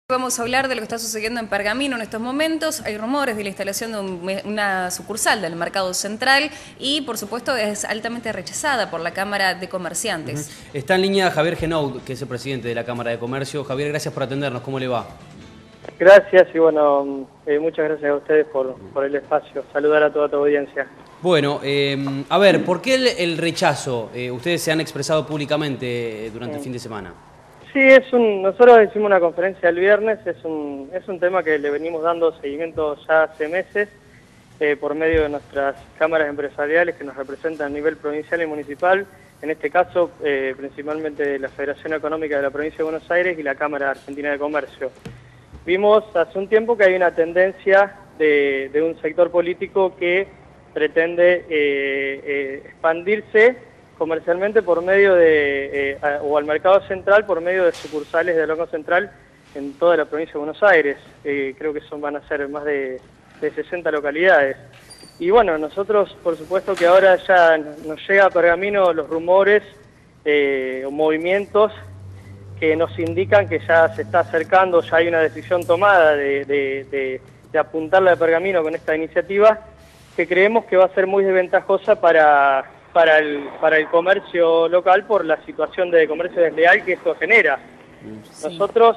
Vamos a hablar de lo que está sucediendo en Pergamino en estos momentos. Hay rumores de la instalación de una sucursal del Mercado Central y, por supuesto, es altamente rechazada por la Cámara de Comerciantes. Está en línea Javier Genoud, que es el presidente de la Cámara de Comercio. Javier, gracias por atendernos. ¿Cómo le va? Gracias y bueno, muchas gracias a ustedes por el espacio. Saludar a toda tu audiencia. Bueno, a ver, ¿por qué el rechazo? Ustedes se han expresado públicamente durante el fin de semana. Sí, nosotros hicimos una conferencia el viernes, es un tema que le venimos dando seguimiento ya hace meses por medio de nuestras cámaras empresariales que nos representan a nivel provincial y municipal, en este caso principalmente la Federación Económica de la Provincia de Buenos Aires y la Cámara Argentina de Comercio. Vimos hace un tiempo que hay una tendencia de un sector político que pretende expandirse comercialmente por medio o al mercado central por medio de sucursales del Banco Central en toda la provincia de Buenos Aires. Creo que van a ser más de 60 localidades. Y bueno, nosotros por supuesto que ahora ya nos llega a Pergamino los rumores o movimientos que nos indican que ya se está acercando, ya hay una decisión tomada de apuntarla a Pergamino con esta iniciativa, que creemos que va a ser muy desventajosa para el comercio local por la situación de comercio desleal que esto genera. Sí. Nosotros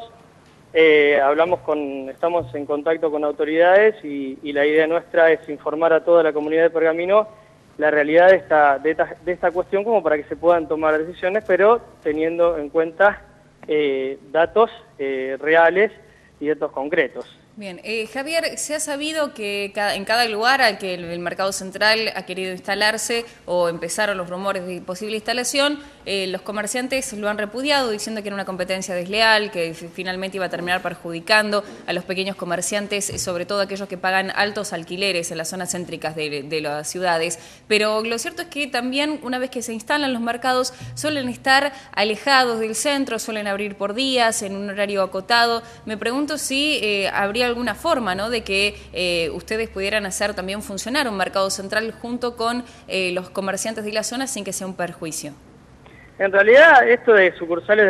estamos en contacto con autoridades y la idea nuestra es informar a toda la comunidad de Pergamino la realidad de esta cuestión como para que se puedan tomar decisiones, pero teniendo en cuenta datos reales y datos concretos. Bien, Javier, se ha sabido que en cada lugar al que el Mercado Central ha querido instalarse o empezaron los rumores de posible instalación, los comerciantes lo han repudiado diciendo que era una competencia desleal, que finalmente iba a terminar perjudicando a los pequeños comerciantes, sobre todo aquellos que pagan altos alquileres en las zonas céntricas de las ciudades. Pero lo cierto es que también una vez que se instalan los mercados suelen estar alejados del centro, suelen abrir por días, en un horario acotado. Me pregunto si habría alguna forma, ¿no?, de que ustedes pudieran hacer también funcionar un mercado central junto con los comerciantes de la zona sin que sea un perjuicio. En realidad esto de sucursales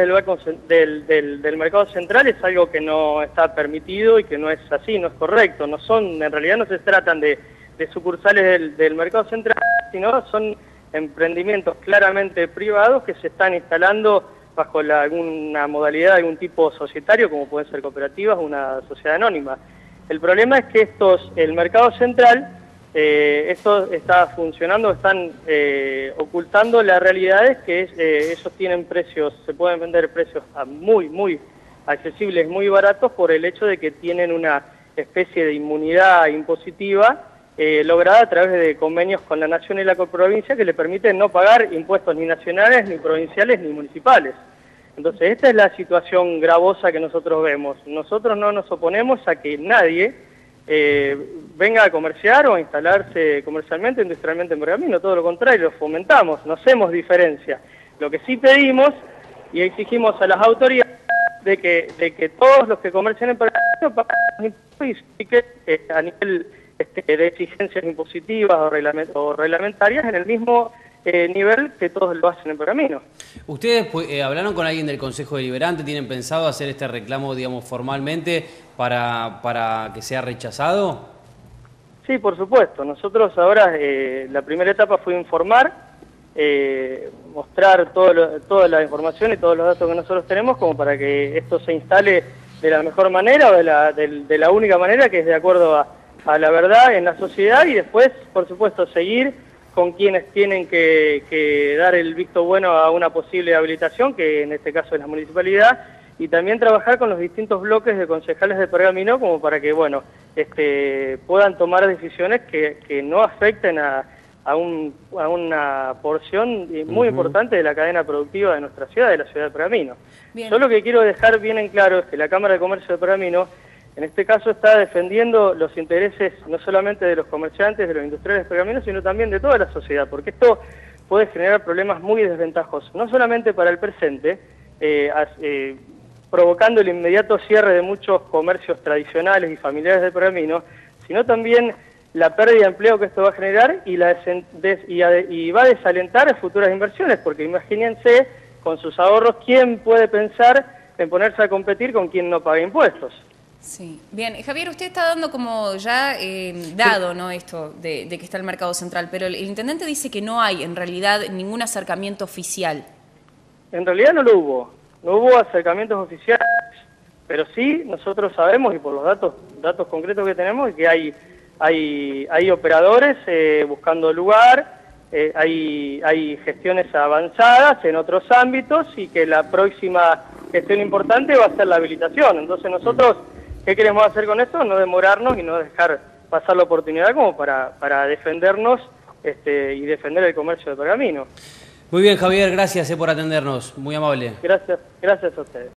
del mercado central es algo que no está permitido y que no es así, no es correcto. En realidad no se tratan de sucursales del mercado central, sino son emprendimientos claramente privados que se están instalando bajo alguna modalidad, algún tipo societario, como pueden ser cooperativas o una sociedad anónima. El problema es que el mercado central, esto está funcionando, están ocultando la realidad es que ellos tienen precios, se pueden vender precios muy accesibles, muy baratos, por el hecho de que tienen una especie de inmunidad impositiva lograda a través de convenios con la nación y la provincia que le permiten no pagar impuestos ni nacionales, ni provinciales, ni municipales. Entonces esta es la situación gravosa que nosotros vemos. Nosotros no nos oponemos a que nadie venga a comerciar o a instalarse comercialmente, industrialmente en Pergamino, todo lo contrario, lo fomentamos, no hacemos diferencia. Lo que sí pedimos y exigimos a las autoridades de que todos los que comercian en Pergamino paguen impuestos y que a nivel de exigencias impositivas o reglamentarias en el mismo nivel que todos lo hacen en Pergamino. ¿Ustedes hablaron con alguien del Consejo Deliberante? ¿Tienen pensado hacer este reclamo, digamos, formalmente para que sea rechazado? Sí, por supuesto. Nosotros ahora, la primera etapa fue informar, mostrar toda la información y todos los datos que nosotros tenemos como para que esto se instale de la mejor manera o de la única manera, que es de acuerdo a la verdad en la sociedad, y después, por supuesto, seguir con quienes tienen que dar el visto bueno a una posible habilitación, que en este caso es la municipalidad, y también trabajar con los distintos bloques de concejales de Pergamino como para que, bueno, puedan tomar decisiones que no afecten a una porción muy importante de la cadena productiva de nuestra ciudad, de la ciudad de Pergamino. Bien. Yo lo que quiero dejar bien en claro es que la Cámara de Comercio de Pergamino en este caso está defendiendo los intereses no solamente de los comerciantes, de los industriales de Pergamino, sino también de toda la sociedad, porque esto puede generar problemas muy desventajosos, no solamente para el presente, provocando el inmediato cierre de muchos comercios tradicionales y familiares de Pergamino, sino también la pérdida de empleo que esto va a generar y va a desalentar futuras inversiones, porque imagínense, con sus ahorros, ¿quién puede pensar ponerse a competir con quien no paga impuestos. Sí, bien. Javier, usted está dando como ya dado, ¿no?, esto de que está el mercado central, pero el intendente dice que no hay en realidad ningún acercamiento oficial. En realidad no hubo acercamientos oficiales, pero sí nosotros sabemos, y por los datos concretos que tenemos, que hay operadores buscando lugar, hay gestiones avanzadas en otros ámbitos y que la próxima gestión importante va a ser la habilitación. Entonces nosotros, ¿qué queremos hacer con esto? No demorarnos y no dejar pasar la oportunidad como para defendernos y defender el comercio de pergamino. Muy bien, Javier, gracias por atendernos, muy amable. Gracias a ustedes.